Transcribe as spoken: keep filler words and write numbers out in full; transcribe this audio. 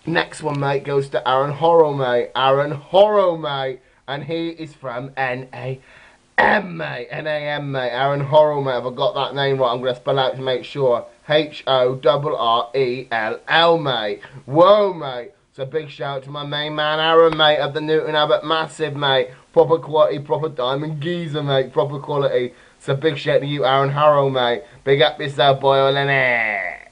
Next one, mate, goes to Aaron Horrell, mate. Aaron Horrell, mate. And he is from N A M, mate. N A M, mate. Aaron Horrell, mate. If I got that name right, I'm going to spell out to make sure. H O R R E L L, mate. Whoa, mate. So big shout out to my main man, Aaron, mate, of the Newton Abbot Massive, mate. Proper quality, proper diamond geezer, mate. Proper quality. So big shout out to you, Aaron Horrell, mate. Big up yourself, boy, innit?